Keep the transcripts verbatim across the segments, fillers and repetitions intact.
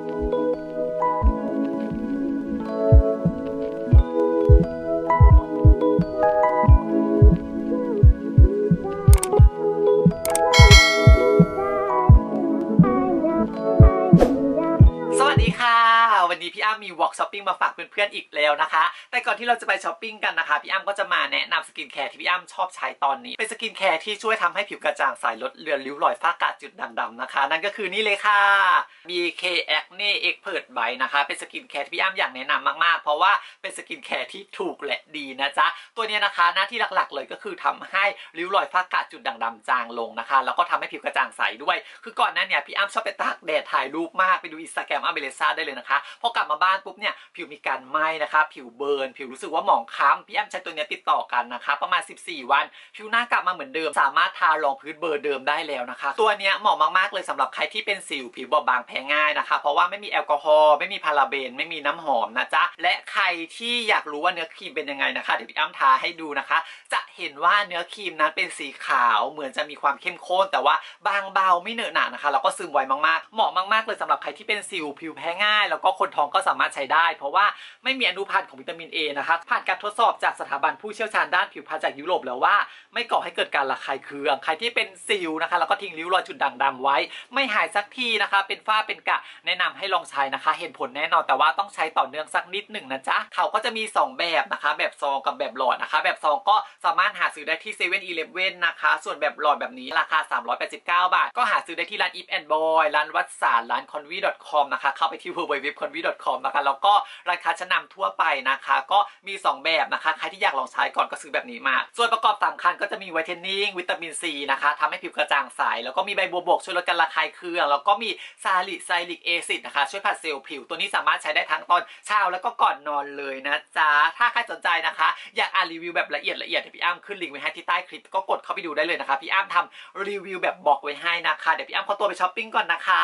วันนี้พี่อ้ำมีวอล์กช้อปปิ้งมาฝากเพื่อนๆอีกแล้วนะคะแต่ก่อนที่เราจะไปช้อปปิ้งกันนะคะพี่อ้ำก็จะมาแนะนำสกินแคร์ที่พี่อ้ำชอบใช้ตอนนี้เป็นสกินแคร์ที่ช่วยทำให้ผิวกระจ่างใสลดเลือนริ้วรอยฝ้ากระจุดด่างดำนะคะนั่นก็คือนี่เลยค่ะ บี เค Acne Expert Bite นะคะเป็นสกินแคร์ที่พี่อ้ำอยากแนะนำมากๆเพราะว่าเป็นสกินแคร์ที่ถูกและดีนะจ๊ะตัวนี้นะคะหน้าที่หลักๆเลยก็คือทำให้ริ้วรอยฝ้ากระจุดด่างดำจางลงนะคะแล้วก็ทำให้ผิวกระจ่างใสด้วยคือก่อนหน้านี้พี่อ้ำชอบไปตากแดดถ่ายรูปมากไปดูอินสตาแกรมอ้ำเบเลซ่าได้เลยนะคะพอกลับมาบ้านปุ๊บเนี่ยผิวมีการไหม้นะคะผิวเบิร์นผิวรู้สึกว่าหมองคล้ำพี่อ้ำใช้ตัวนี้ติดต่อกันนะคะประมาณสิบสี่วันผิวหน้ากลับมาเหมือนเดิมสามารถทารองพื้นเบอร์เดิมได้แล้วนะคะตัวนี้เหมาะมากๆเลยสำหรับใครที่เป็นสิวผิวบอบบางแพ้ง่ายนะคะเพราะว่าไม่มีแอลกอฮอล์ไม่มีพาราเบนไม่มีน้ำหอมนะจ๊ะและใครที่อยากรู้ว่าเนื้อครีมเป็นยังไงนะคะเดี๋ยวพี่อ้ำทาให้ดูนะคะจะเห็นว่าเนื้อครีมนั้นเป็นสีขาวเหมือนจะมีความเข้มข้นแต่ว่าบางเบาไม่เหนอะหนะนะคะแล้วก็ซึมไวมากๆเหมาะมากๆเลยสำหรับใครที่เป็นสิวผิวแพ้ง่ายแล้วก็คนท้องก็สามารถใช้ได้เพราะว่าไม่มีอนุพันธ์ของวิตามิน เอ นะคะผ่านการทดสอบจากสถาบันผู้เชี่ยวชาญด้านผิวพรรณจากยุโรปแล้วว่าไม่ก่อให้เกิดการระคายเคืองใครที่เป็นสิวนะคะแล้วก็ทิ้งริ้วรอยจุดด่างดำไว้ไม่หายสักทีนะคะเป็นฝ้าเป็นกระแนะนำให้ลองใช้นะคะเห็นผลแน่นอนแต่ว่าต้องใช้ต่อเนื่องสักนิดหนึ่งนะจ๊ะเขาก็จะมีสองแบบนะคะแบบซองกับแบบหลอดนะคะแบบซองก็สามารถหาซื้อได้ที่เซเว่นอีเลฟเว่นนะคะส่วนแบบหลอดแบบนี้ราคาสามร้อยแปดสิบเก้าบาทก็หาซื้อได้ที่ร้าน If and Boy ร้านวัดสารร้าน คอนวี ดอท คอม นะคะเข้าไปที่ ดับเบิลยู ดับเบิลยู ดับเบิลยู ดอท คอนวี ดอท คอม นะคะแล้วก็ร้านค้าชั้นนำทั่วไปนะคะก็มีสองแบบนะคะใครที่อยากลองใช้ก่อนก็ซื้อแบบนี้มาส่วนประกอบสำคัญก็จะมีไวท์เทนนิ่งวิตามินซีนะคะทำให้ผิวกระจ่างใสแล้วก็มีใบบัวบกช่วยลดการระคายเคืองแล้วก็มีซาลิไซลิกแอซิดนะคะช่วยผัดเซลล์ผิวตัวนี้สามารถใช้ได้ทั้งตอนเช้าแล้วก็ก่อนนอนเลยนะจ๊ะถ้าใครสนใจนะคะอยากอ่านรีวิวแบบละเอียดละเอียดเดี๋ยวพี่อ้ำขึ้นลิงก์ไว้ให้ที่ใต้คลิปก็กดเข้าไปดูได้เลยนะคะพี่อ้ำทำรีวิวแบบบอกไว้ให้นะคะเดี๋ยวพี่อ้ำขอตัวไปช้อปปิ้งก่อนนะคะ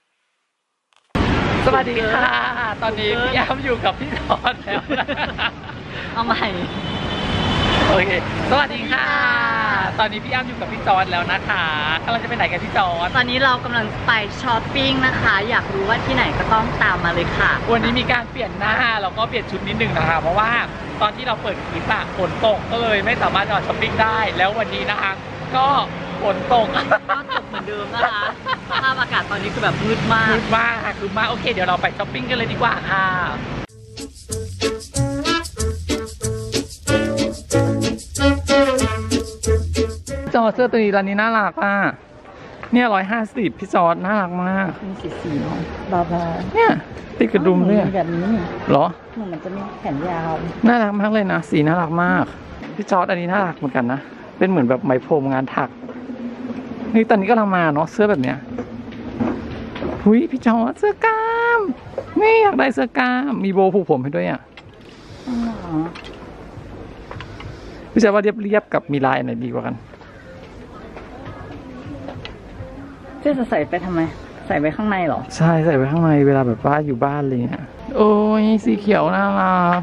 สวัสดีค่ะตอนนี้พี่อ้ำอยู่กับพี่จอนแล้วนะเอาใหม่โอเคสวัสดีค่ะตอนนี้พี่อ้ำอยู่กับพี่จอนแล้วนะคะกำลังจะไปไหนกันพี่จอนตอนนี้เรากำลังไปช้อปปิ้งนะคะอยากรู้ว่าที่ไหนก็ต้องตามมาเลยค่ะวันนี้มีการเปลี่ยนหน้าแล้วก็เปลี่ยนชุดนิดนึงนะคะเพราะว่าตอนที่เราเปิดคลิปอะฝนตกก็เลยไม่สามารถจะช้อปปิ้งได้แล้ววันนี้นะคะก็ฝนตกก็ตกเหมือนเดิมนะคะสภาพอากาศตอนนี้คือแบบมืดมากมืดมากค่ะคือมากโอเคเดี๋ยวเราไปช้อปปิ้งกันเลยดีกว่าค่ะจอเสื้อตัวนี้ร้านนี้น่ารักอ่ะเนี่ยร้อยห้าสิบพี่จอดน่ารักมากมีสีสีเนาะบาบาเนี่ยติดกระดุมด้วยแบบนี้เหรอมันจะมีแขนยาวน่ารักมากเลยนะสีน่ารักมากพี่จอดอันนี้น่ารักเหมือนกันนะเป็นเหมือนแบบไหมพรมงานถักนี่ตอนนี้ก็กำลังมาเนาะเสื้อแบบเนี้ยหุยพี่จอดเสื้อกล้ามนี่อยากได้เสื้อกล้ามมีโบผูกผมให้ด้วยอ่ะพี่จอดว่าเรียบๆกับมีลายไหนดีกว่ากันเสื้อจะใส่ไปทำไมใส่ไว้ข้างในเหรอใช่ใส่ไว้ข้างในเวลาแบบว่าอยู่บ้านอะไรเงี้ยโอ้ยสีเขียวน่ารัก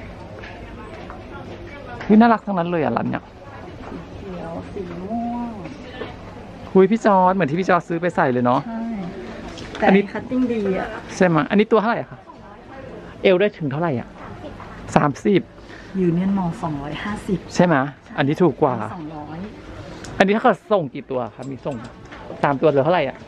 คือน่ารักทั้งนั้นเลยอ่ะร้านเนี้ยสีเขียวสีม่วงคุยพี่จอร์ดเหมือนที่พี่จอร์ดซื้อไปใส่เลยเนาะใช่แต่อันนี้คัตติ้งดีอ่ะใช่ไหมอันนี้ตัวเท่าไหร่คะเอวได้ถึงเท่าไหร่อ่ะสามสิบยูเนียนมอลสองร้อยห้าสิบใช่ไหมอันนี้ถูกกว่าสองร้อยอันนี้ถ้าเกิดส่งกี่ตัวครับมีส่งสามตัวเหลือเท่าไหร่อ่ะ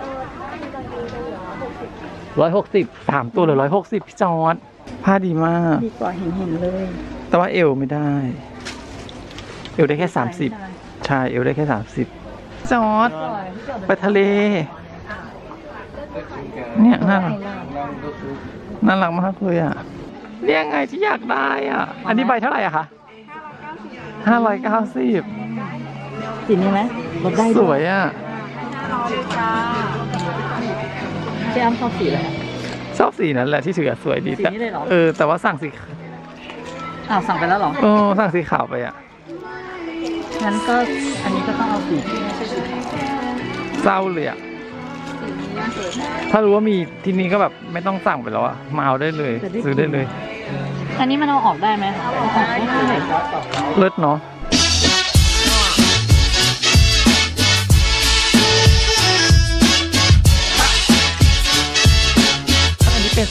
ร้อยหกสิบสามตัวเหลือร้อยหกสิบพี่จอร์ดผ้าดีมากดีกว่าเห็นเห็นเลยแต่ว่าเอวไม่ได้เอวได้แค่สามสิบใช่เอวได้แค่สามสิบจอร์ดไปทะเลเนี่ยน่ารักน่ารักมากเลยอ่ะเรียกไงที่อยากได้อ่ะอันนี้ใบเท่าไหร่อะคะห้าร้อยเก้าสิบสีนี้ไหมลดได้สวยอ่ะพี่อ้ำชอบสีอะไรชอบสีนั้นแหละที่ถือสวยดีแต่เออแต่ว่าสั่งสีอ้าวสั่งไปแล้วหรอโอ้สั่งสีขาวไปอ่ะงั้นก็อันนี้ก็ต้องเอาสีที่ไม่ใช่สีขาวเศร้าเลยอ่ะถ้ารู้ว่ามีที่นี้ก็แบบไม่ต้องสั่งไปแล้วอ่ะมาเอาได้เลยซื้อได้เลยอันนี้มันเอาออกได้ไหมเลิศเนาะ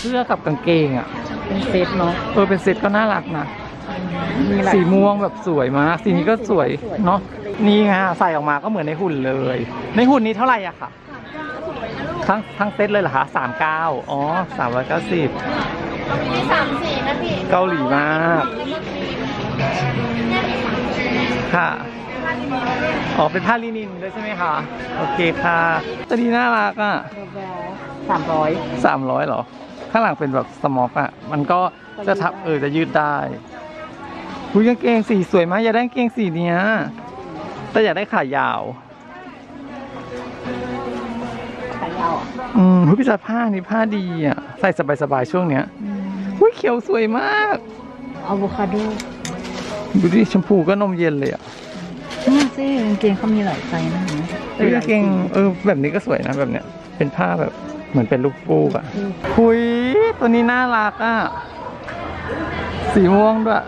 เสื้อกับกางเกงอ่ะเป็นเซตเนาะเออเป็นเซตก็น่ารักนะมีสีม่วงแบบสวยมากสีนี้ก็สวยเนาะนี่ไงใส่ออกมาก็เหมือนในหุ่นเลยในหุ่นนี้เท่าไหร่อะค่ะทั้งทั้งเซตเลยเหรอคะสามเก้าอ๋อสามร้อยเก้าสิบมีสามสีนะพี่เกาหลีมากค่ะอ๋อเป็นผ้าลินินด้วยใช่ไหมคะโอเคค่ะตัวนี้น่ารักอ่ะสามร้อยสามร้อยเหรอข้างหลังเป็นแบบสมอกอ่ะมันก็จะทับเออจะยืดได้คุณกางเกงสีสวยมากอยากได้กางเกงสีเนี้ยแต่อยากได้ขายาวขายาวอืมพี่จัดผ้านี่ผ้าดีอ่ะใส่สบายๆช่วงเนี้ยอุ้ยเขียวสวยมากอะโวคาโดดูดิชมพูก็นมเย็นเลยอ่ะนี่สิกางเกงเขามีหลายไซส์นะกางเกงเออแบบนี้ก็สวยนะแบบเนี้ยเป็นผ้าแบบเหมือนเป็นลูกฟูกอ่ะคุยตัวนี้น่ารักอ่ะสีม่วงด้วย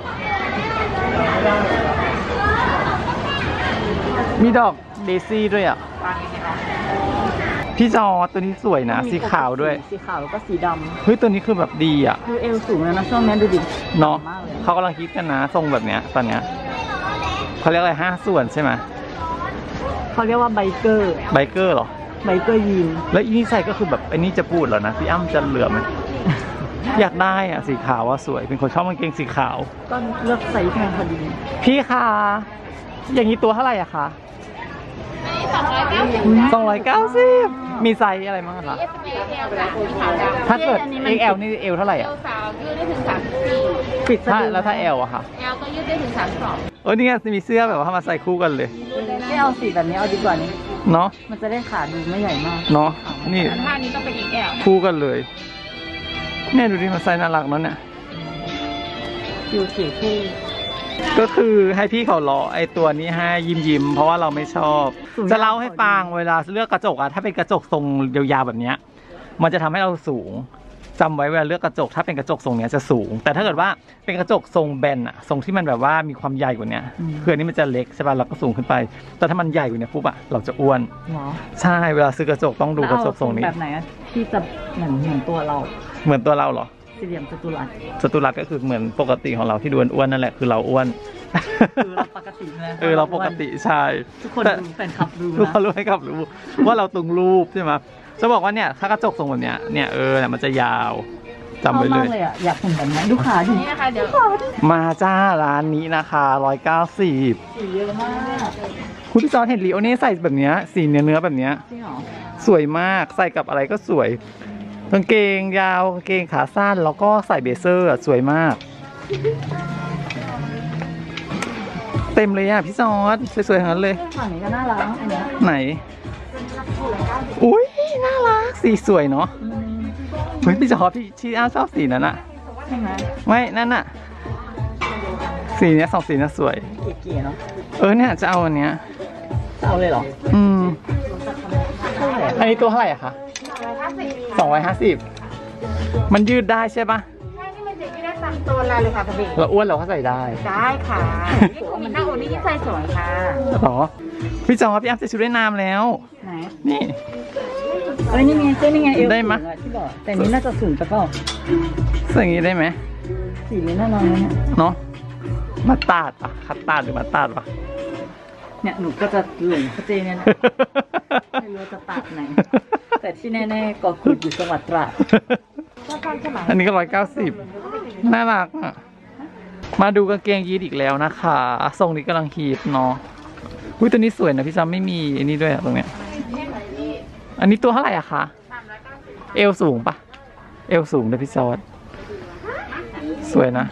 มีดอกเดซี่ด้วยอ่ะพี่จอตัวนี้สวยนะสีขาวด้วยสีขาวแล้วก็สีดำเฮ้ยตัวนี้คือแบบดีอ่ะคือเอวสูงแล้วนะช่วงนี้ดูดิเนาะเขากำลังคิดกันนะทรงแบบเนี้ยตอนเนี้ยเขาเรียกอะไรห้าส่วนใช่ไหมเขาเรียกว่าไบเกอร์ไบเกอร์หรอไบเกอร์ยีนแล้วอีนี่ใส่ก็คือแบบไอ้นี่จะพูดเหรอนะพี่อ้ำจะเหลือไหม อยากได้อ่ะสีขาวว่าสวยเป็นคนชอบกางเกงสีขาวก็เลือกใส่แพงพอดีพี่คะอย่างนี้ตัวเท่าไหร่อะคะสองร้อยเก้าสิบมีไซส์อะไรบ้างคะถ้าเกิด เอ็กซ์ แอล นี่เอลเท่าไหร่อ่ะสาวยืดได้ถึงสามสิบสี่ปิดถ้าแล้วถ้า L อะค่ะ L ก็ยืดได้ถึงสามสิบสองเออนี่ไงมีเสื้อแบบว่ามาใส่คู่กันเลยไม่เอาสีแบบนี้เอาดีกว่านี้เนาะมันจะได้ขาดูไม่ใหญ่มากเนาะนี่ท่านี้ต้องเป็น เอ็กซ์ แอลคู่กันเลยเนี่ยดูดิมันใส่น่ารักนั่นเนี่ยคิวเขียวคู่ก็คือให้พี่เขาล้อไอตัวนี้ให้ยิ้มยิ้มเพราะว่าเราไม่ชอบจะเล่าให้ฟังเวลาเลือกกระจกอะถ้าเป็นกระจกทรงยาวๆแบบนี้มันจะทำให้เราสูงจำไว้เวลาเลือกกระจกถ้าเป็นกระจกทรงเนี้ยจะสูงแต่ถ้าเกิดว่าเป็นกระจกทรงแบนอะทรงที่มันแบบว่ามีความใหญ่กว่านี้คืออันนี้มันจะเล็กใช่ป่ะเราก็สูงขึ้นไปแต่ถ้ามันใหญ่กว่านี้ปุ๊บอะเราจะอ้วนใช่เวลาซื้อกระจกต้องดูกระจกทรงนี้แบบไหนที่จะเหมือนเหมือนตัวเราเหมือนตัวเราเหรอสี่เหลี่ยมจัตุรัสจัตุรัสก็คือเหมือนปกติของเราที่ดูอ้วนนั่นแหละคือเราอ้วนคือเราปกตินะเออเราปกติใช่ทุกคนดูแฟนคลับรู้นะทุกคนรู้ให้ขับรู้ว่าเราตรงรูปใช่ไหมจะบอกว่าเนี่ยถ้ากระจกทรงแบบเนี้ยเนี่ยเออเนี่ยมันจะยาวจำไว้เลยอยากเห็นแบบนี้ดูขาดินี่นะคะเดี๋ยวมาจ้าร้านนี้นะคะร้อยเก้าสิบสีเยอะมากคุณพี่จอเห็นลีโอเน่ใส่แบบเนี้ยสีเนื้อเนื้อแบบเนี้ยจริงเหรอสวยมากใส่กับอะไรก็สวยกางเกงยาวกางเกงขาสั้นแล้วก็ใส่เบเซอร์สวยมากเต็มเลยอ่ะพี่จอดสวยๆทั้งนั้นเลยฝั่งนี้ก็น่ารักอันนี้ไหนอุ้ยน่ารักสีสวยเนาะเฮ้ยพี่จอดพี่ที่อ้าชอบสีนั้นอะใช่ไหมไม่นั่นอะสีเนี้ยสองสีน่าสวยเก๋ๆเนาะเออเนี่ยจะเอาอันเนี้ยจะเอาเลยเหรออืมอันนี้ตัวเท่าไหร่อะคะสองร้อยห้าสิบมันยืดได้ใช่ปะใช่นี่มันจะยืดได้ตามตัวเราเลยค่ะพอดีเราอ้วนเราก็ใส่ได้ได้ค่ะนี่คุณมีหน้าอกนี่ยิ่งใส่สวยค่ะอ๋อพี่จอพี่อ้ำใส่ชุดว่ายน้ำแล้วไหนนี่เอ้ยนี่ไงเจ้นี่ไงเอวได้ไหมที่บอกแต่นี้น่าจะสูงแต่ก็ใส่อย่างนี้ได้ไหมสีนี้น่านอนเนี่ยเนาะมาตาดปะคัดตาดหรือมาตาดปะเนี่ยหนูก็จะหลงเจเนี่ยไม่รู้จะตัดไหนแต่ที่แน่ๆก็คืออยู่จังหวัดตราดอันนี้ก็ร้อยเก้าสิบน่ารักอ่ะมาดูกางเกงยีนอีกแล้วนะคะทรงนี้กำลังฮีทเนาะอุ้ยตัวนี้สวยนะพี่จำไม่มีอันนี้ด้วยตรงเนี้ยอันนี้ตัวเท่าไหร่อะคะเอวสูงปะเอวสูงเลยพี่จอดสวยนะ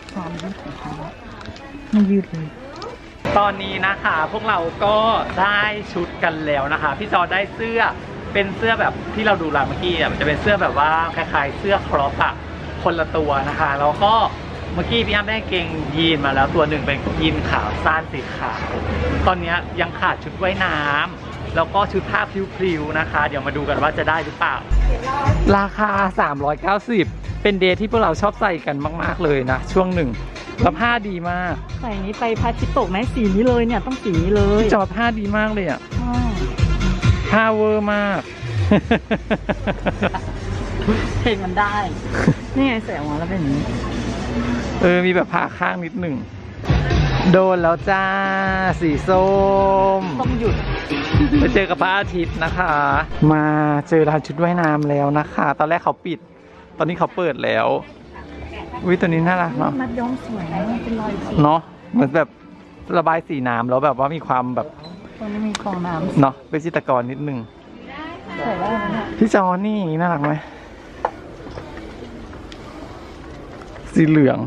ไม่ยืดเลยตอนนี้นะคะพวกเราก็ได้ชุดกันแล้วนะคะพี่จอได้เสื้อเป็นเสื้อแบบที่เราดูร้านเมื่อกี้มันจะเป็นเสื้อแบบว่าคล้ายๆเสื้อครอปอะคนละตัวนะคะแล้วก็เมื่อกี้พี่อ้ำได้เกงยีนมาแล้วตัวหนึ่งเป็นยีนขาวสั้นสีขาวตอนนี้ยังขาดชุดว่ายน้ำแล้วก็ชุดผ้าพริ้วๆนะคะเดี๋ยวมาดูกันว่าจะได้หรือเปล่าราคาสามร้อยเก้าสิบเป็นเดทที่พวกเราชอบใส่กันมากๆเลยนะช่วงหนึ่งแล้วผ้าดีมากใส่นี้ไปพาทิตตกไหมสีนี้เลยเนี่ยต้องสีนี้เลยจอผ้าดีมากเลยอ่ะผ้าเวอร์มากเพลงมันได้ นี่ไงใส่ออกมาแล้วเป็นอย่างนี้เออมีแบบผ่าข้างนิดหนึ่งโดนแล้วจ้าสีส้มต้องหยุดไปเจอกับพระอาทิตย์นะคะ มาเจอร้านชุดว่ายน้ำแล้วนะคะ ตอนแรกเขาปิด ตอนนี้เขาเปิดแล้ววิตัวนี้น่ารักเนาะมัดย้อมสวยนะมันเป็นรอยสีเนาะเหมือนแบบระบายสีน้ำแล้วแบบว่ามีความแบบตรงนี้มีฟองน้ำเนาะเป็นจิตรกรนิดนึงใส่ได้ไหมเนี่ยพี่จอนี่น่ารักไหมสีเหลือง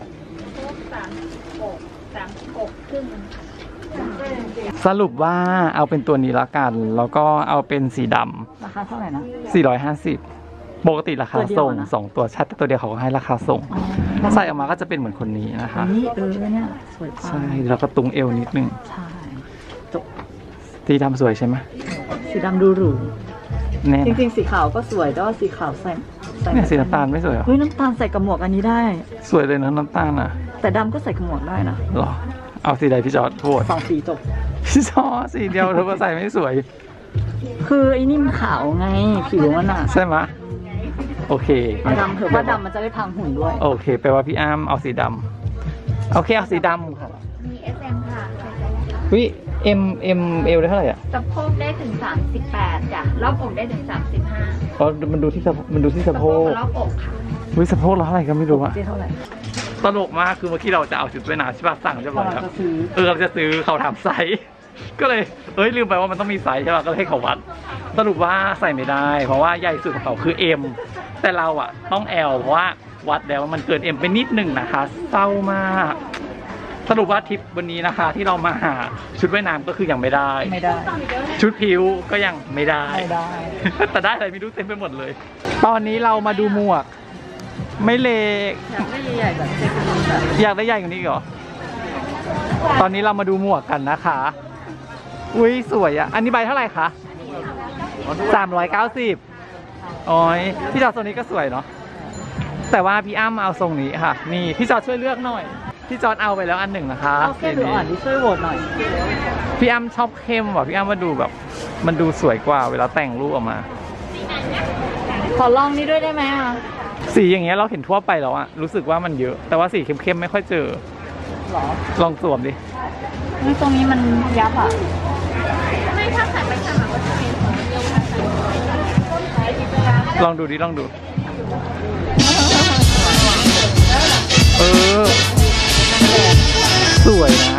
สรุปว่าเอาเป็นตัวนี้ละกัน แล้วก็เอาเป็นสีดราคาเท่าไหร่นะำสี่ร้อยห้าสิบปกติราคาส่งตัวเดียวนะสองตัวชัดแต่ตัวเดียวเขาก็ให้ราคาส่ง ใส่ออกมาก็จะเป็นเหมือนคนนี้นะคะอันนี้เออเนี่ยสวยกว่าใช่แล้วก็ตุงเอวนิดนึงใช่จบสีดำสวยใช่ไหมสีดำดูหรูแน่จนะริงๆสีขาวก็สวยแต่ว่าสีขาวใส่ใส่เนี่ยสีน้ำตาลไม่สวยเหรอเฮ้ยน้ำตาลใส่กับหมวกอันนี้ได้สวยเลยนะน้ำตาลอ่ะแต่ดำก็ใส่กับหมวกได้นะหรอเอาสีใดพี่จอร์ดโทษสองสีจบพี่จอร์ดสีเดียวเธอก็ใส่ไม่สวยคือไอ้นี่มันขาวไงผิวมันอ่ะใช่ไหมโอเคเอาดำเถอะว่าดำมันจะได้พังหุ่นด้วยโอเคแปลว่าพี่อ้ามเอาสีดำโอเคเอาสีดำค่ะมี เอส เอ็ม ค่ะวิเอ็มเอ็มเอลได้เท่าไหร่อ่ะสะโพกได้ถึงสามสิบแปดจ้ะรอบอกได้ถึงสามสิบห้าอ๋อมันดูที่สะมันดูที่สะโพกรอบอกค่ะวิสะโพกเราเท่าไหร่ก็ไม่รู้อะเจ๊เท่าไหร่ตลกมากคือเมื่อกี้เราจะเอาชุดว่ายน้ำใช่ป่ะสั่งเรียบร้อยแล้วจะซื้อเออเราจะซื้อเขาถามไซส์ก็เลยเอ้ยลืมไปว่ามันต้องมีไซส์ใช่ป่ะก็เลยให้เขาวัดสรุปว่าใส่ไม่ได้ เพราะว่าใหญ่สุดของเขาคือ M แต่เราอะต้อง L เพราะว่าวัดแล้วมันเกิน M ไปนิดหนึ่งนะคะเศร้ามากสรุปว่าทริปวันนี้นะคะ ที่เรามาหาชุดว่ายน้ำก็คือยังไม่ได้ไม่ได้ชุดผิวก็ยังไม่ได้ไม่ได้แต่ได้อะไรไม่รู้เต็มไปหมดเลย ตอนนี้เรามาดูหมวก ไม่เล็กอยากได้ใหญ่ๆแบบเจ๊กันแบบอยากได้ใหญ่กว่านี้อีกเหรอ ตอนนี้เรามาดูหมวกกันนะคะ อุ้ยสวยอะอันนี้ใบเท่าไหร่คะสามร้อยเก้าสิบอ๋อยพี่จอดทรงนี้ก็สวยเนาะ แต่ว่าพี่อ้ำเอาทรงนี้ค่ะ นี่พี่จอดช่วยเลือกหน่อย พี่จอดเอาไปแล้วอันหนึ่งนะคะเอาแค่ดูอ่อนที่ช่วยโหวตหน่อยพี่อ้ำชอบเข้มว่ะพี่อ้ำมาดูแบบ มันดูสวยกว่าเวลาแต่งรูปออกมาขอลองนี้ด้วยได้ไหมอ่ะสีอย่างเงี้ยเราเห็นทั่วไปแล้วอะรู้สึกว่ามันเยอะ แต่ว่าสีเข้มๆไม่ค่อยเจอหรอลองสวมดินี่ตรงนี้มันยับอ่ะไม่ถ้าใส่ไปสมัครก็จะเป็นของเดียวกันลองดูดิ ลองดู เออ สวยนะ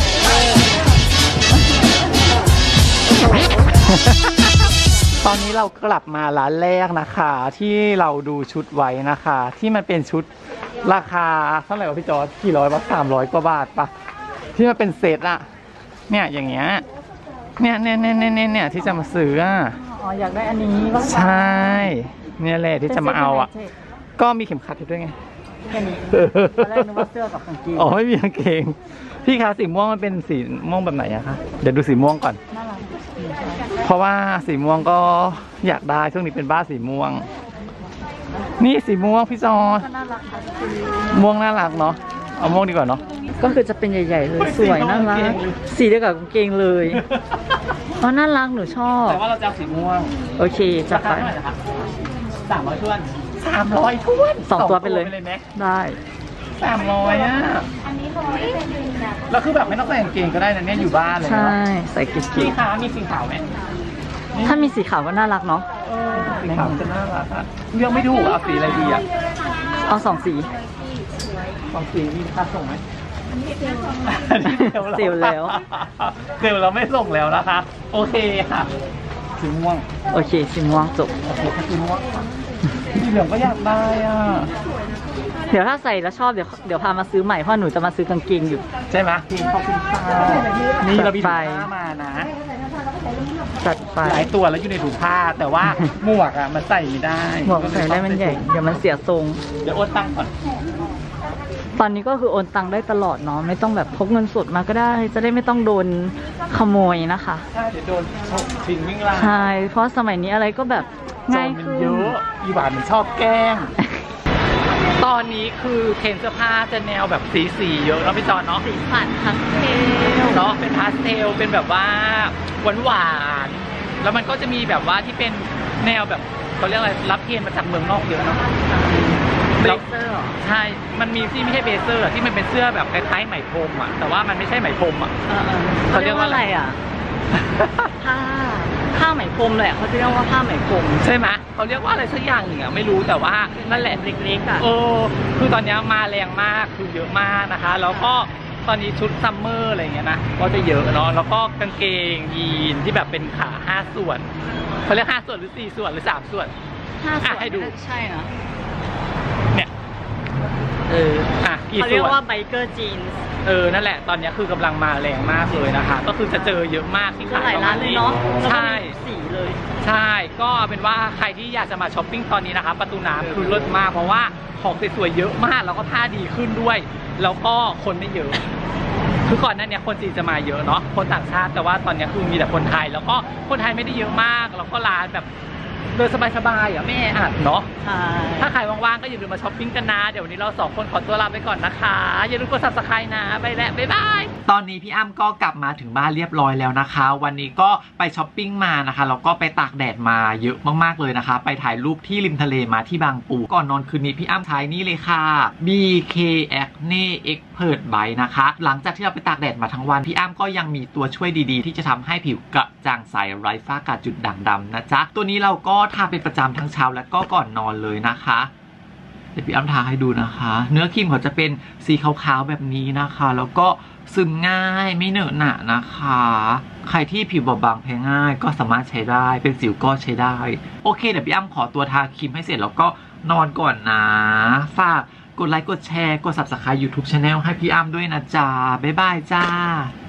ตอนนี้เรากลับมาร้านแรกนะคะ ที่เราดูชุดไว้นะคะ ที่มันเป็นชุดราคาเท่าไหร่วะพี่จอร์จกี่ร้อยบาทสามร้อยกว่าบาทปะที่มันเป็นเซตอะเนี่ยอย่างเงี้ยเนี่ยเนี่ยเนี่ยเนี่ยเนี่ยที่จะมาซื้ออะอ๋ออยากได้อันนี้บ้างใช่ เนี่ยแหละที่จะมาเอาอ่ะ ก็มีเข็มขัดให้ด้วยไงแค่นี้ตอนแรกนึกว่าเสื้อกับกางเกงอ๋อไม่มีกางเกง พี่คะสีม่วงมันเป็นสีม่วงแบบไหนอะคะ เดี๋ยวดูสีม่วงก่อนน่ารักเพราะว่าสีม่วงก็อยากได้ช่วงนี้เป็นบ้าสีม่วง นี่สีม่วงพี่จอก็น่ารักค่ะม่วงน่ารักเนาะ เอาม่วงดีกว่าเนาะก็คือจะเป็นใหญ่ๆเลยสวยน่ารัก สีเดียวกับกางเกงเลยอ๋อน่ารักหนูชอบแต่ว่าเราจะเอาสีม่วงโอเคจัดไปสามร้อยทวนสามร้อยทวนสองตัวไปเลยไหมได้สามร้อยอ่ะอันนี้ร้อยเป็นหนึ่งแบบแล้วคือแบบไม่ต้องใส่กางเกงก็ได้นะเนี่ยอยู่บ้านเลยใช่เนาะใส่กิ๊กพี่คะมีสีขาวไหมถ้ามีสีขาวก็น่ารักเนาะสีขาวจะน่ารักอ่ะเลือกไม่ถูกเอาสีอะไรดีอ่ะเอาสองสีสองสีมีค่าส่งไหมเซลล์แล้วเซลล์เราไม่ส่งแล้วนะคะ โอเคค่ะสีม่วงโอเคสีม่วงจบโอเคค่ะสีม่วงสีเหลืองก็อยากได้อ่ะเดี๋ยวถ้าใส่แล้วชอบเดี๋ยวเดี๋ยวพามาซื้อใหม่เพราะหนูจะมาซื้อกางเกงอยู่ใช่ไหมขอบคุณค่ะนี่เรามีถุงผ้ามานะจัดไปหลายตัวแล้วอยู่ในถุงผ้าแต่ว่าหมวกอ่ะมันใส่ไม่ได้หมวกใส่ได้มันใหญ่เดี๋ยวมันเสียทรงเดี๋ยวโอนตังค์ก่อนตอนนี้ก็คือโอนตังค์ได้ตลอดเนาะไม่ต้องแบบพกเงินสดมาก็ได้ จะได้ไม่ต้องโดนขโมยนะคะใช่เดี๋ยวโดนชิงวิ่งไล่ใช่เพราะสมัยนี้อะไรก็แบบง่ายโจรมันขึ้นเยอะอีหวานมันชอบแกล้ง ตอนนี้คือเทรนด์เสื้อผ้าจะแนวแบบสีสีๆเยอะเนาะพี่จอนเนาะสีสันพาสเทลเนาะเป็นพาสเทลเป็นแบบว่าหวานหวานๆแล้วมันก็จะมีแบบว่าที่เป็นแนวแบบเขาเรียกอะไรรับเทรนมาจากเมืองนอกเยอะเนาะเบเซอร์เหรอใช่มันมีที่ไม่ใช่เบเซอร์ที่มันเป็นเสื้อแบบคล้ายๆไหมพรมอ่ะแต่ว่ามันไม่ใช่ไหมพรมอ่ะเขาเรียกว่าอะไรอ่ะผ้าผ้าไหมพรมเลยเขาจะเรียกว่าผ้าไหมพรมใช่ไหมเขาเรียกว่าอะไรสักอย่างหนึ่งอ่ะไม่รู้แต่ว่านั่นแหละเล็กๆอ่ะเออคือตอนนี้มาแรงมากคือเยอะมากนะคะแล้วก็ตอนนี้ชุดซัมเมอร์อะไรเงี้ยนะก็จะเยอะเนาะแล้วก็กางเกงยีนที่แบบเป็นขาห้าส่วนเขาเรียกห้าส่วนหรือสี่ส่วนหรือสามส่วนห้าส่วนให้ดูใช่นะเนี่ยเอออ่ะเขาเรียกว่าไบเกอร์จีนเออนั่นแหละตอนนี้คือกำลังมาแรงมากเลยนะคะก็คือจะเจอเยอะมากที่ขายหลายร้านเลยเนาะใช่สีเลยใช่ก็เป็นว่าใครที่อยากจะมาช้อปปิ้งตอนนี้นะคะประตูน้ำคือเลิศมากเพราะว่าของสวยๆเยอะมากแล้วก็ผ้าดีขึ้นด้วยแล้วก็คนไม่เยอะคือก่อนหน้านี้คนจีนจะมาเยอะเนาะคนต่างชาติแต่ว่าตอนนี้คือมีแต่คนไทยแล้วก็คนไทยไม่ได้เยอะมากแล้วก็ร้านแบบเดินสบายๆอ่ะไม่แออัดเนาะถ้าใครว่างๆก็อย่าลืมมาช้อปปิ้งกันนะเดี๋ยววันนี้เราสองคนขอตัวลาไปก่อนนะคะอย่าลืมกด ซับสไครบ์ นะไปแล้วบ๊ายบายตอนนี้พี่อ้ำก็กลับมาถึงบ้านเรียบร้อยแล้วนะคะวันนี้ก็ไปช้อปปิ้งมานะคะแล้วก็ไปตากแดดมาเยอะมากๆเลยนะคะไปถ่ายรูปที่ริมทะเลมาที่บางปูก่อนนอนคืนนี้พี่อ้ำใช้นี่เลยค่ะ บี เค Acne Expert Bite นะคะหลังจากที่เราไปตากแดดมาทั้งวันพี่อ้ำก็ยังมีตัวช่วยดีๆที่จะทำให้ผิวกระจ่างใสไร้ฝ้ากระจุดด่างดำนะจ๊ะตัวนี้เราก็ทาเป็นประจำทั้งเช้าและก็ก่อนนอนเลยนะคะเดี๋ยวพี่อ้ำทาให้ดูนะคะเนื้อครีมเขาจะเป็นสีขาวๆแบบนี้นะคะแล้วก็ซึมง่ายไม่เหนอะหนะนะคะใครที่ผิวบอบบางแพ้ง่ายก็สามารถใช้ได้เป็นสิวก็ใช้ได้โอเคเดี๋ยวพี่อ้ำขอตัวทาครีมให้เสร็จแล้วก็นอนก่อนนะฝากกดไลค์กดแชร์กด ซับสไครบ์ ยูทูบ ชาแนล ให้พี่อ้ำด้วยนะจ๊ะบ๊ายบายจ้า